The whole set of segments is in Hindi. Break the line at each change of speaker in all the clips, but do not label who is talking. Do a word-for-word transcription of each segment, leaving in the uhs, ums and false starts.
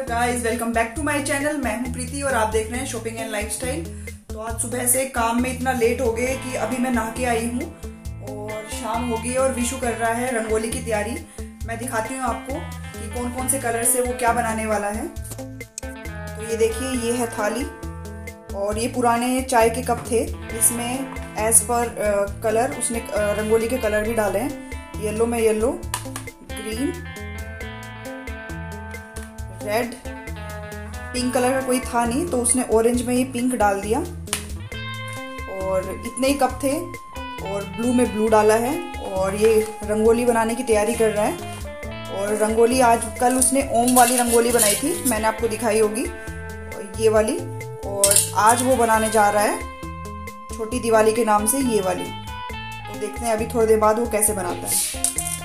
Guys, welcome back to my channel. मैं हूं प्रीति और आप देख रहे हैं शॉपिंग एंड लाइफस्टाइल। तो आज सुबह से काम में इतना लेट हो गए कि अभी मैं नहा के आई हूं और शाम हो गई और विशु कर रहा है रंगोली की तैयारी। मैं दिखाती हूं आपको कि कौन कौन से कलर से वो क्या बनाने वाला है। तो ये देखिए, ये है थाली और ये पुराने चाय के कप थे। इसमें एज पर कलर उसने uh, रंगोली के कलर भी डाले हैं। येलो में yellow, green, red, pink colour का कोई था नहीं तो उसने ऑरेंज में ये पिंक डाल दिया। और इतने ही कप थे और ब्लू में ब्लू डाला है। और ये रंगोली बनाने की तैयारी कर रहा है। और रंगोली आज कल उसने ओम वाली रंगोली बनाई थी, मैंने आपको दिखाई होगी ये वाली। और आज वो बनाने जा रहा है छोटी दिवाली के नाम से ये वाली। तो देखते हैं अभी थोड़ी देर बाद वो कैसे बनाता है।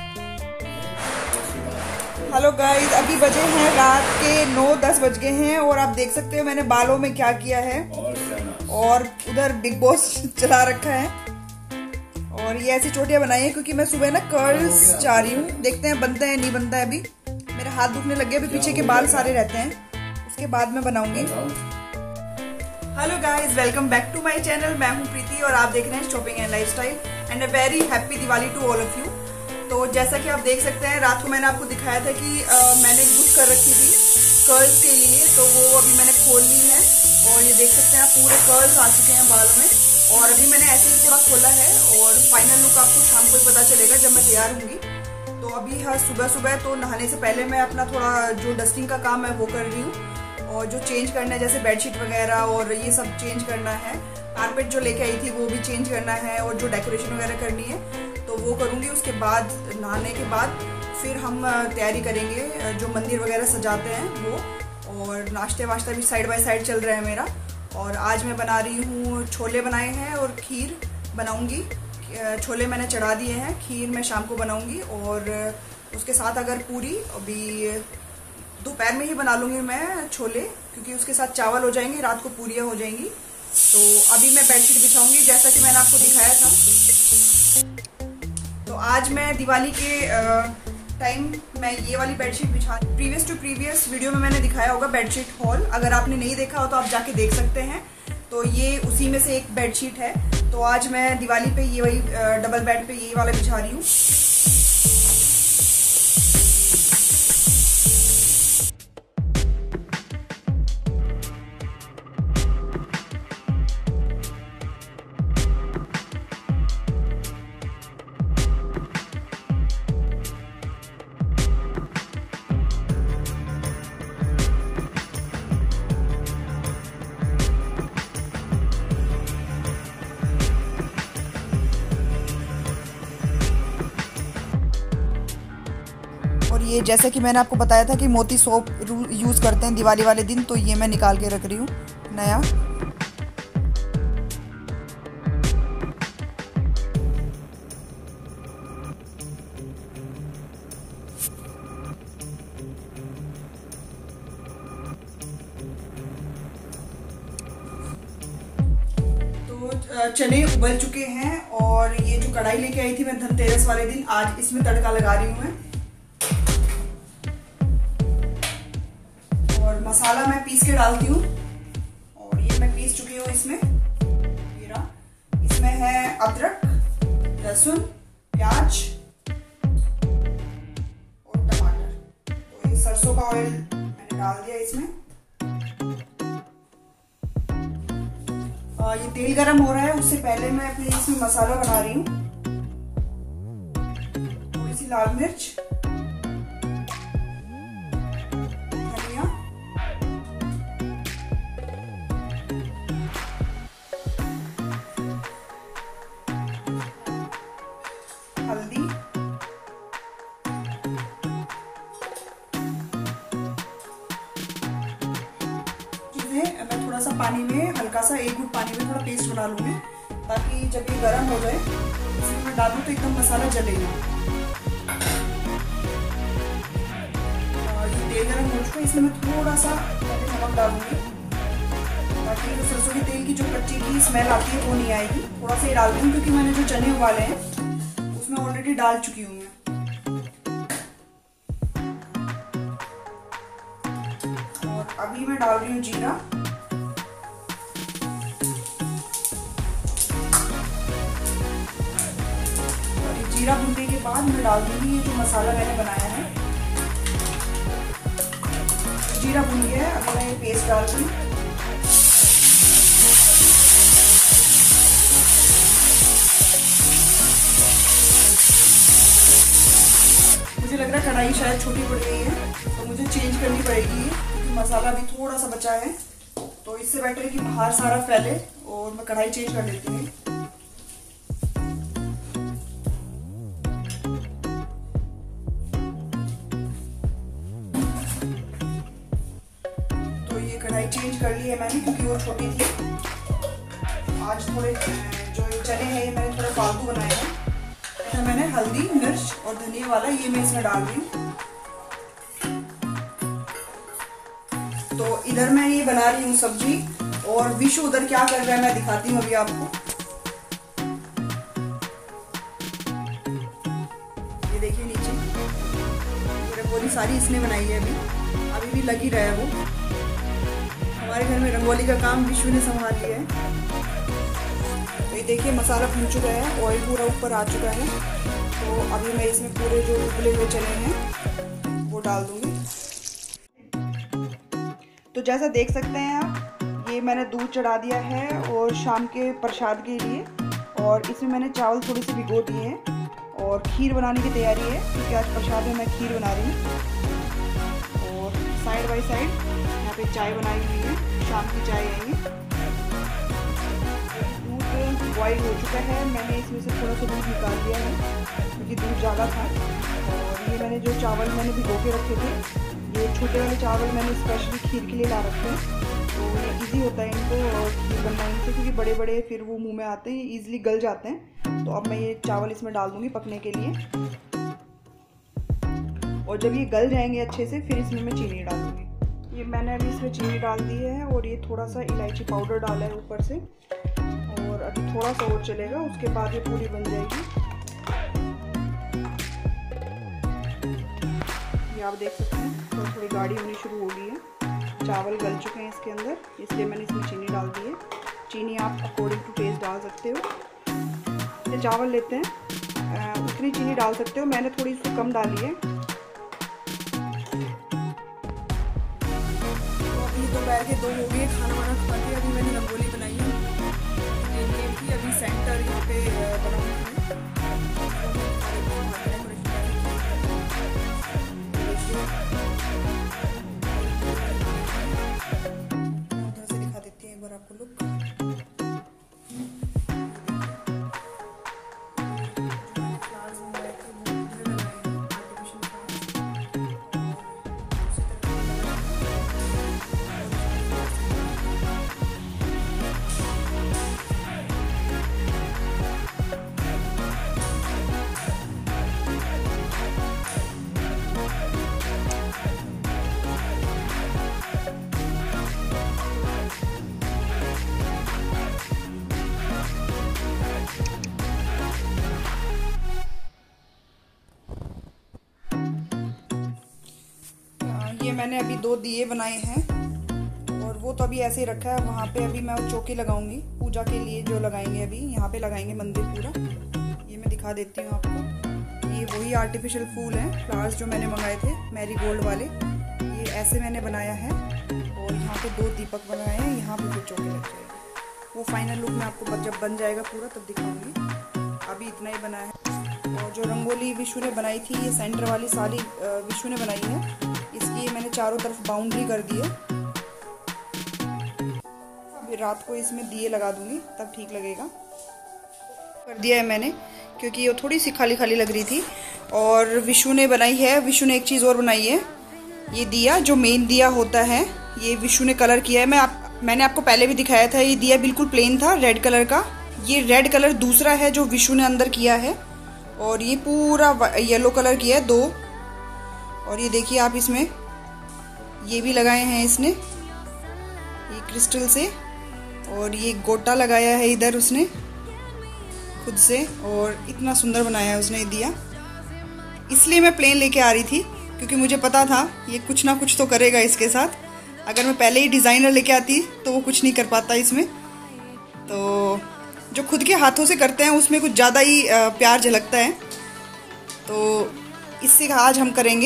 हेलो गाइस, अभी बजे हैं रात के नौ दस बज गए हैं और आप देख सकते हो मैंने बालों में क्या किया है। और उधर बिग बॉस चला रखा है और ये ऐसी चोटियां बनाई है क्योंकि मैं सुबह ना कर्ल्स चाह रही हूँ। देखते हैं बनता है नहीं बनता है। अभी मेरे हाथ दुखने लग गए, अभी पीछे के बाल सारे रहते हैं, उसके बाद में बनाऊंगी। Hello guys, welcome back to my channel. मैं हूँ प्रीति और आप देख रहे हैं shopping and lifestyle. And a very happy Diwali to all of you. तो जैसा कि आप देख सकते हैं, रात को मैंने आपको दिखाया था कि आ, मैंने बुक कर रखी थी कर्ल्स के लिए, तो वो अभी मैंने खोल ली है। और ये देख सकते हैं आप, पूरे कर्ल्स आ चुके हैं बालों में। और अभी मैंने ऐसे ही थोड़ा खोला है और फाइनल लुक आपको शाम को ही पता चलेगा जब मैं तैयार होंगी। तो अभी हाँ, सुबह सुबह तो नहाने से पहले मैं अपना थोड़ा जो डस्टिंग का काम है वो कर रही हूँ। और जो चेंज करना है जैसे बेडशीट वगैरह और ये सब चेंज करना है। कारपेट जो लेके आई थी वो भी चेंज करना है और जो डेकोरेशन वगैरह करनी है तो वो करूँगी। उसके बाद नहाने के बाद फिर हम तैयारी करेंगे, जो मंदिर वगैरह सजाते हैं वो। और नाश्ते वाश्ता भी साइड बाय साइड चल रहा है मेरा। और आज मैं बना रही हूँ, छोले बनाए हैं और खीर बनाऊँगी। छोले मैंने चढ़ा दिए हैं, खीर मैं शाम को बनाऊँगी। और उसके साथ अगर पूरी अभी दोपहर में ही बना लूँगी मैं छोले, क्योंकि उसके साथ चावल हो जाएंगे, रात को पूरियाँ हो जाएंगी। तो अभी मैं बेडशीट बिछाऊँगी जैसा कि मैंने आपको दिखाया था। तो आज मैं दिवाली के टाइम मैं ये वाली बेडशीट बिछा, प्रीवियस टू प्रीवियस वीडियो में मैंने दिखाया होगा बेडशीट हॉल। अगर आपने नहीं देखा हो तो आप जाके देख सकते हैं। तो ये उसी में से एक बेडशीट है। तो आज मैं दिवाली पे ये वही डबल बेड पे ये वाला बिछा रही हूँ। और ये जैसे कि मैंने आपको बताया था कि मोती सोप यूज़ करते हैं दिवाली वाले दिन, तो ये मैं निकाल के रख रही हूँ नया। तो चने उबल चुके हैं और ये जो कढ़ाई लेके आई थी मैं धनतेरस वाले दिन, आज इसमें तड़का लगा रही हूँ मैं। मसाला मैं पीस के डालती हूँ और ये मैं पीस चुकी हूँ इसमें। इसमें है अदरक, लहसुन, प्याज और टमाटर। तो ये सरसों का ऑयल मैंने डाल दिया इसमें। और ये तेल गरम हो रहा है, उससे पहले मैं अपने इसमें मसाला बना रही हूँ। थोड़ी सी लाल मिर्च, हल्दी, चीजें मैं थोड़ा सा पानी में, हल्का सा एक घूंट पानी में थोड़ा पेस्ट बना लूंगी, ताकि जब ये गर्म हो जाए इसमें मैं डालूं तो एकदम मसाला जलेगा। ये तेल गर्म हो चुका है, इसमें मैं थोड़ा सा नमक डालूंगी ताकि तो सरसों के तेल की जो कच्ची की स्मेल आती है वो नहीं आएगी। थोड़ा सा ही डाल दूँ क्योंकि मैंने जो चने उबाले हैं उसमें ऑलरेडी डाल चुकी हूँ मैं। अभी मैं डाल रही हूँ जीरा। और ये जीरा भूनने के बाद मैं डाल दूंगी ये जो मसाला मैंने बनाया है। जीरा भून गया है, अब मैं ये पेस्ट डाल दूँ। मुझे लग रहा है कढ़ाई शायद छोटी पड़ गई है, तो मुझे चेंज करनी पड़ेगी क्योंकि मसाला भी थोड़ा सा बचा है। तो इससे बेटर है कि बाहर सारा फैले, और मैं कढ़ाई चेंज कर लेती हूँ। तो ये कढ़ाई चेंज कर ली है मैंने क्योंकि वो छोटी थी। आज थोड़े जो चने हैं ये मैंने थोड़े फालतू बनाए हैं। तो मैंने हल्दी, मिर्च और धनिया वाला ये मैं इसमें डाल रही हूँ। तो इधर मैं ये बना रही हूँ सब्जी, और विशु उधर क्या कर रहा है मैं दिखाती हूँ अभी आपको। ये देखिए नीचे रंगोली सारी इसने बनाई है, अभी अभी भी लगी रहा है वो। हमारे घर में रंगोली का काम विशु ने संभाल लिया है। तो ये देखिए मसाला भून चुका है, ऑयल पूरा ऊपर आ चुका है। तो अभी मैं इसमें पूरे जो उबले हुए चने हैं वो डाल दूंगी। तो जैसा देख सकते हैं आप, ये मैंने दूध चढ़ा दिया है और शाम के प्रसाद के लिए, और इसमें मैंने चावल थोड़ी सी भिगो दिए हैं, और खीर बनाने की तैयारी है क्योंकि आज प्रसाद में मैं खीर बना रही हूँ। और साइड बाय साइड यहाँ पे चाय बनाई हुई है, शाम की चाय है ये। दूध बॉयल हो चुका है, मैंने इसमें से थोड़ा सा दूध निकाल दिया है क्योंकि दूध ज़्यादा था। और ये मैंने जो चावल मैंने भिगो के रखे थे, ये छोटे वाले चावल मैंने स्पेशली खीर के लिए ला रखे हैं। तो ये इजी होता है इनको और खीर बनाने से, क्योंकि बड़े बड़े फिर वो मुंह में आते हैं, इजीली गल जाते हैं। तो अब मैं ये चावल इसमें डाल दूंगी पकने के लिए, और जब ये गल जाएंगे अच्छे से फिर इसमें मैं चीनी डाल दूंगी। ये मैंने अभी इसमें चीनी डाल दी है, और ये थोड़ा सा इलायची पाउडर डाला है ऊपर से, और अभी थोड़ा सा और चलेगा, उसके बाद ये पूरी बन जाएगी। ये आप देख सकते हैं थोड़ी थोड़ी गाढ़ी होनी शुरू हो गई है, चावल गल चुके हैं इसके अंदर, इसलिए मैंने इसमें चीनी डाल दी है। चीनी आप अकॉर्डिंग टू टेस्ट डाल सकते हो। ये चावल लेते हैं आ, उतनी चीनी डाल सकते हो, मैंने थोड़ी सी कम डाली है। तो अभी दोपहर के दो हो गए, खाना वाना खा के अभी मैंने रंगोली बनाई है। अभी सेंटर यहाँ पे बनाऊंगी। उधर से दिखा देती हैं एक बार आपको लुक। ये मैंने अभी दो दिए बनाए हैं, और वो तो अभी ऐसे ही रखा है। वहाँ पे अभी मैं चौकी लगाऊंगी पूजा के लिए, जो लगाएंगे अभी यहाँ पे लगाएंगे मंदिर पूरा। ये मैं दिखा देती हूँ आपको। ये वही आर्टिफिशियल फूल हैं, फ्लावर्स जो मैंने मंगाए थे मैरीगोल्ड वाले, ये ऐसे मैंने बनाया है। और यहाँ पे दो दीपक बनाए हैं, यहाँ पे फिर चौके लग जाएगी। वो फाइनल लुक मैं आपको जब बन जाएगा पूरा तब दिखाऊंगी। अभी इतना ही बना है। और जो रंगोली विशु ने बनाई थी, ये सेंटर वाली सारी विशु ने बनाई है। इसकी मैंने चारों तरफ बाउंड्री कर दी है। अभी रात को इसमें दिए लगा दूंगी तब ठीक लगेगा। कर दिया है मैंने क्योंकि ये थोड़ी सी खाली खाली लग रही थी। और विशु ने बनाई है, विशु ने एक चीज़ और बनाई है, ये दिया जो मेन दिया होता है, ये विशु ने कलर किया है। मैं आप मैंने आपको पहले भी दिखाया था। ये दिया बिल्कुल प्लेन था रेड कलर का, ये रेड कलर दूसरा है जो विशु ने अंदर किया है। और ये पूरा येलो कलर किया है दो। और ये देखिए आप, इसमें ये भी लगाए हैं इसने, ये क्रिस्टल से। और ये गोटा लगाया है इधर उसने खुद से, और इतना सुंदर बनाया है उसने दिया। इसलिए मैं प्लेन लेके आ रही थी क्योंकि मुझे पता था ये कुछ ना कुछ तो करेगा इसके साथ। अगर मैं पहले ही डिज़ाइनर लेके आती तो वो कुछ नहीं कर पाता इसमें। तो जो खुद के हाथों से करते हैं उसमें कुछ ज़्यादा ही प्यार झलकता है। तो इससे आज हम करेंगे।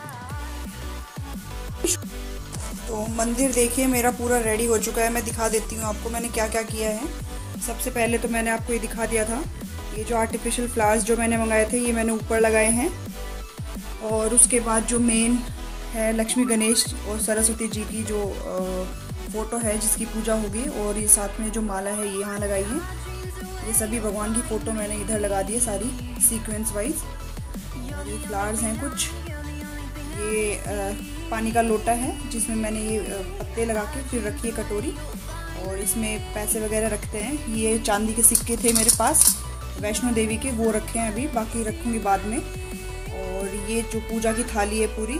तो मंदिर देखिए मेरा पूरा रेडी हो चुका है। मैं दिखा देती हूँ आपको मैंने क्या क्या किया है। सबसे पहले तो मैंने आपको ये दिखा दिया था, ये जो आर्टिफिशियल फ्लावर्स जो मैंने मंगाए थे ये मैंने ऊपर लगाए हैं। और उसके बाद जो मेन है लक्ष्मी गणेश और सरस्वती जी की जो फ़ोटो है जिसकी पूजा होगी, और ये साथ में जो माला है ये यहाँ लगाई है। ये सभी भगवान की फ़ोटो मैंने इधर लगा दी है सारी सीक्वेंस वाइज। और ये फ्लावर्स हैं कुछ, ये आ, पानी का लोटा है जिसमें मैंने ये पत्ते लगा के फिर रखी है कटोरी, और इसमें पैसे वगैरह रखते हैं। ये चांदी के सिक्के थे मेरे पास वैष्णो देवी के, वो रखे हैं अभी, बाकी रखूँगी बाद में। और ये जो पूजा की थाली है पूरी,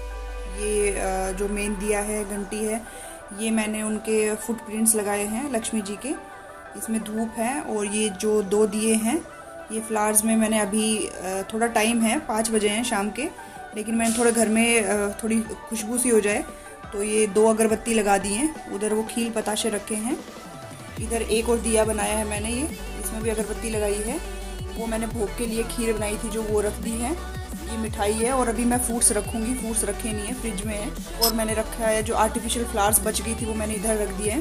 ये जो मेन दिया है घंटी है, ये मैंने उनके फुटप्रिंट्स लगाए हैं लक्ष्मी जी के। इसमें धूप है, और ये जो दो दिए हैं ये फ्लावर्स में मैंने अभी थोड़ा टाइम है, पाँच बजे हैं शाम के, लेकिन मैंने थोड़ा घर में थोड़ी खुशबू सी हो जाए तो ये दो अगरबत्ती लगा दी हैं। उधर वो खील पताशे रखे हैं। इधर एक और दिया बनाया है मैंने, ये इसमें भी अगरबत्ती लगाई है। वो मैंने भोग के लिए खीर बनाई थी जो वो रख दी है। ये मिठाई है, और अभी मैं फ्रूट्स रखूँगी, फ्रूट्स रखे नहीं है फ्रिज में है। और मैंने रखा है जो आर्टिफिशियल फ्लावर्स बच गई थी वो मैंने इधर रख दिए हैं।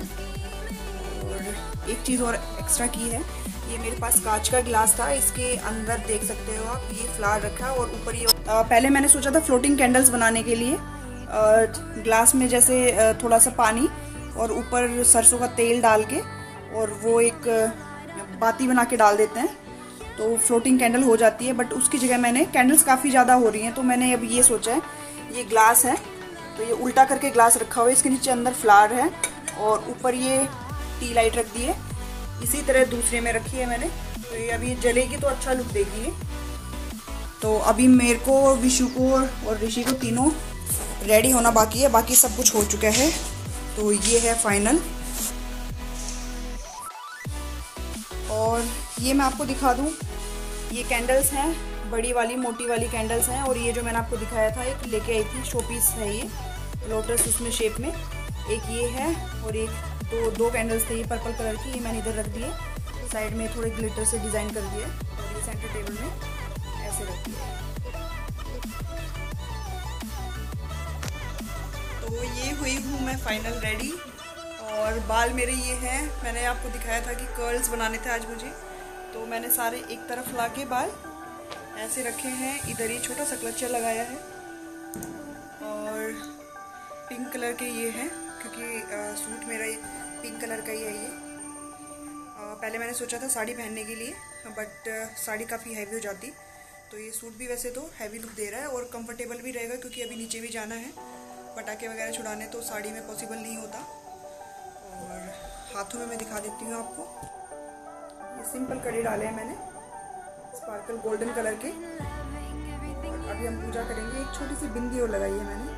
और एक चीज़ और एक्स्ट्रा की है, ये मेरे पास कांच का गिलास था, इसके अंदर देख सकते हो आप ये फ्लावर रखा है। और ऊपर ये आ, पहले मैंने सोचा था फ्लोटिंग कैंडल्स बनाने के लिए, ग्लास में जैसे थोड़ा सा पानी और ऊपर सरसों का तेल डाल के और वो एक बाती बना के डाल देते हैं तो फ्लोटिंग कैंडल हो जाती है। बट उसकी जगह मैंने, कैंडल्स काफ़ी ज़्यादा हो रही हैं तो मैंने अब ये सोचा है, ये ग्लास है तो ये उल्टा करके ग्लास रखा हुआ है, इसके नीचे अंदर फ्लावर है और ऊपर ये टी लाइट रख दी है। इसी तरह दूसरे में रखी है मैंने, तो ये अभी जलेगी तो अच्छा लुक देगी ये। तो अभी मेरे को, विशु को और ऋषि को तीनों रेडी होना बाकी है, बाकी सब कुछ हो चुका है। तो ये है फाइनल। और ये मैं आपको दिखा दूं, ये कैंडल्स हैं, बड़ी वाली मोटी वाली कैंडल्स हैं। और ये जो मैंने आपको दिखाया था एक लेके आई थी, शो पीस है ये लोटस उसमें शेप में, एक ये है और एक दो दो कैंडल्स थे ये पर्पल कलर की, ये मैंने इधर रख दिए। साइड में थोड़े ग्लिटर से डिज़ाइन कर दिए और ये सेंटर टेबल में ऐसे रख दिए। तो ये हुई हूँ मैं फाइनल रेडी। और बाल मेरे ये हैं, मैंने आपको दिखाया था कि कर्ल्स बनाने थे आज मुझे, तो मैंने सारे एक तरफ ला के बाल ऐसे रखे हैं। इधर ये छोटा सा क्लचर लगाया है और पिंक कलर के ये हैं क्योंकि आ, सूट मेरा ये पिंक कलर का ही है ये। आ, पहले मैंने सोचा था साड़ी पहनने के लिए, बट साड़ी काफ़ी हैवी हो जाती, तो ये सूट भी वैसे तो हैवी लुक दे रहा है और कंफर्टेबल भी रहेगा क्योंकि अभी नीचे भी जाना है पटाखे वगैरह छुड़ाने, तो साड़ी में पॉसिबल नहीं होता। और हाथों में मैं दिखा देती हूँ आपको, ये सिंपल कड़े डाले हैं मैंने स्पार्कल गोल्डन कलर के। और अभी हम पूजा करेंगे। एक छोटी सी बिंदी और लगाई है मैंने।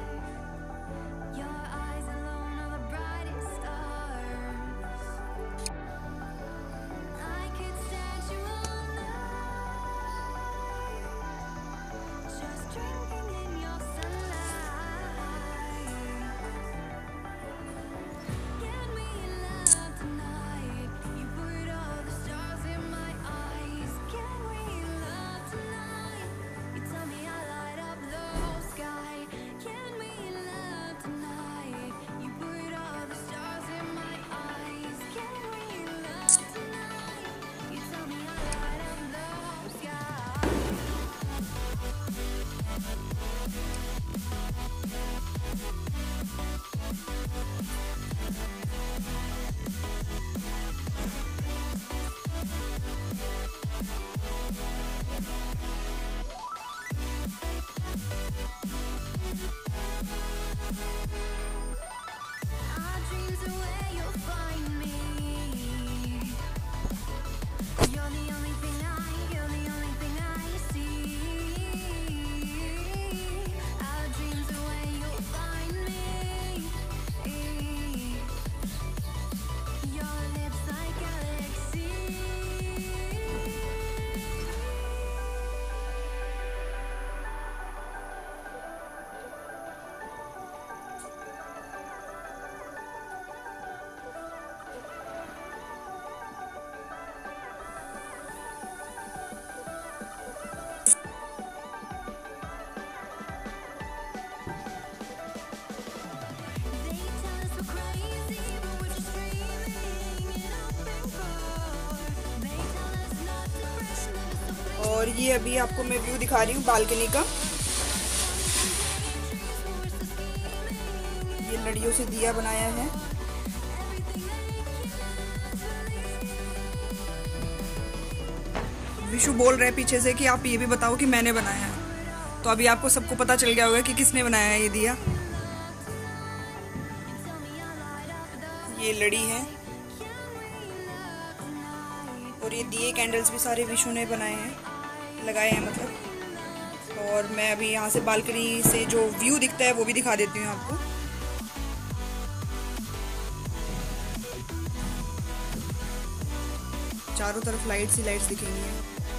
और ये अभी आपको मैं व्यू दिखा रही हूँ बालकनी का। ये लड़ियों से दिया बनाया है। विशु बोल रहे पीछे से कि आप ये भी बताओ कि मैंने बनाया है, तो अभी आपको सबको पता चल गया होगा कि किसने बनाया है ये दिया। ये लड़ी है और ये दिए कैंडल्स भी सारे विशु ने बनाए हैं, लगाए हैं मतलब। और मैं अभी यहाँ से बालकनी से जो व्यू दिखता है वो भी दिखा देती हूँ आपको। चारों तरफ लाइट्स ही लाइट्स दिखेंगी।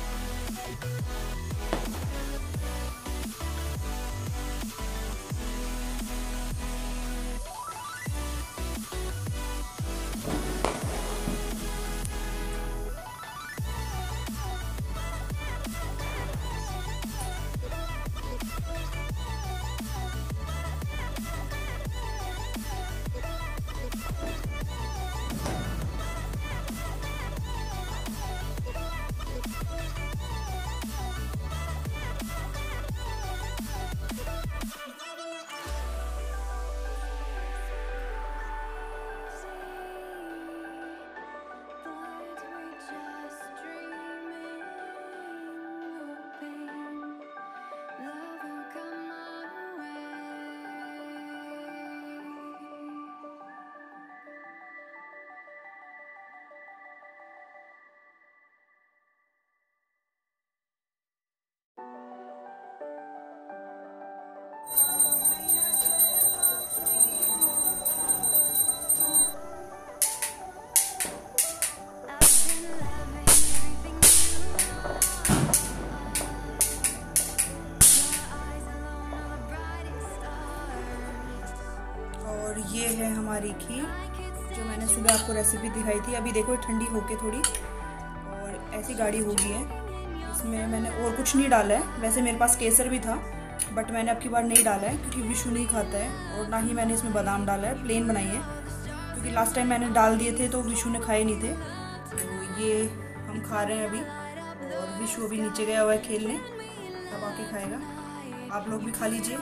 और ये है हमारी खीर जो मैंने सुबह आपको रेसिपी दिखाई थी। अभी देखो ठंडी होके थोड़ी और ऐसी गाढ़ी हो गई है। इसमें मैंने और कुछ नहीं डाला है। वैसे मेरे पास केसर भी था बट मैंने अब की बार नहीं डाला है क्योंकि विशु नहीं खाता है, और ना ही मैंने इसमें बादाम डाला है। प्लेन बनाई है क्योंकि लास्ट टाइम मैंने डाल दिए थे तो विशु ने खाए नहीं थे। तो ये हम खा रहे हैं अभी, और विशु अभी नीचे गया हुआ है खेलने, तब आके खाएगा। आप लोग भी खा लीजिए।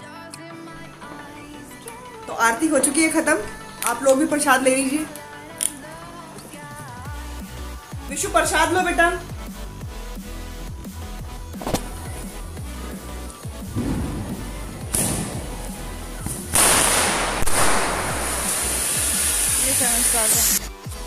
तो आरती हो चुकी है खत्म, आप लोग भी प्रसाद ले लीजिए। विशु प्रसाद लो बेटा। ये सेवन स्टार है।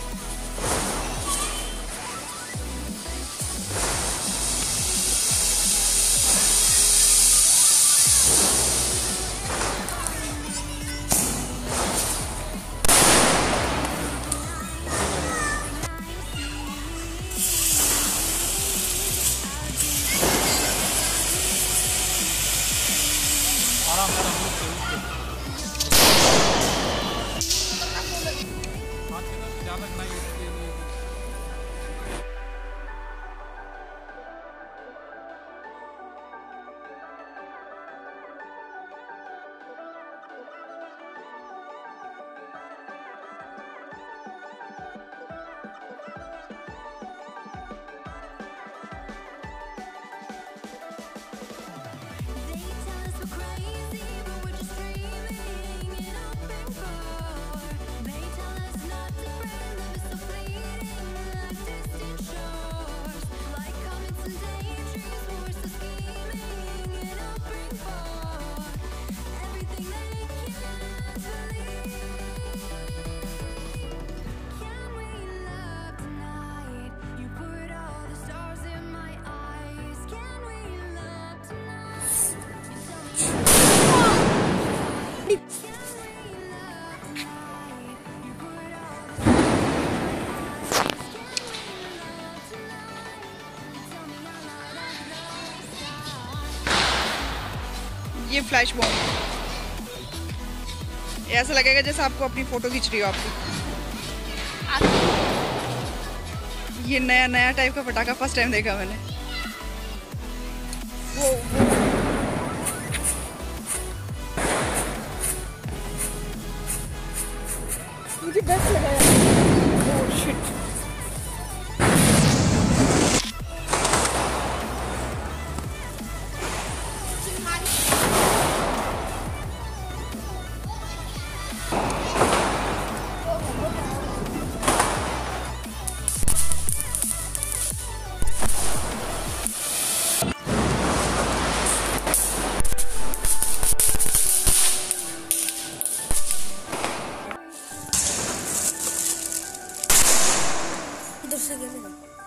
ये फ्लैश बॉम्ब, ऐसा लगेगा जैसे आपको अपनी फोटो खींच रही हो आपकी। ये नया नया टाइप का पटाखा फर्स्ट टाइम देखा मैंने। वो, वो मुझे बेस्ट लगा। Oh shit.
से खेलेगा।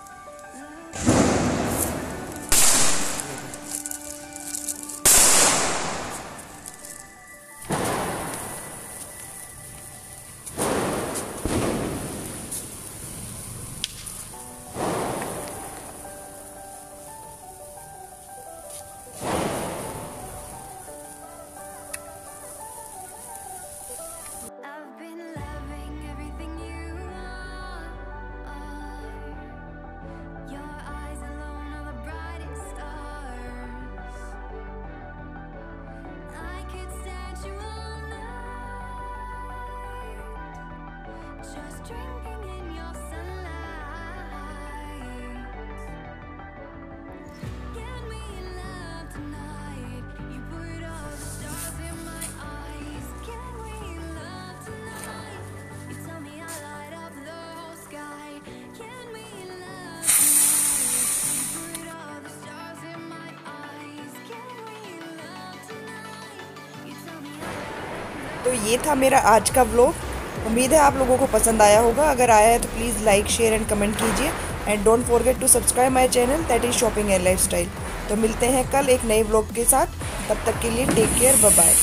तो ये था मेरा आज का व्लॉग। उम्मीद है आप लोगों को पसंद आया होगा। अगर आया है तो please like share and comment कीजिए and don't forget to subscribe my channel that is shopping and lifestyle. तो मिलते हैं कल एक नए व्लॉग के साथ। तब तक के लिए take care, bye bye.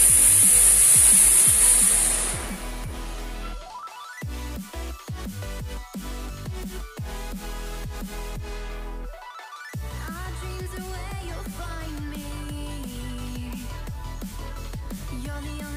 You're the only